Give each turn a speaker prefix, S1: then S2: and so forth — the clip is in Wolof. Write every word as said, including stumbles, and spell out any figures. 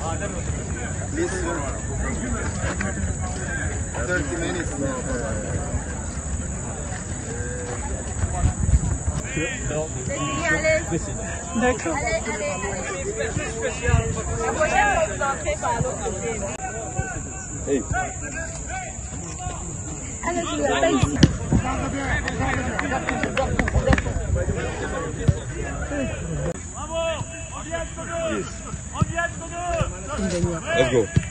S1: Please, sir. thirty minutes.
S2: D'accord.
S3: Allez, allez, allez. La prochaine, on vous entrez par l'autre côté.
S1: Hey.
S3: Allez, je vous appelle ici.
S1: Let's go.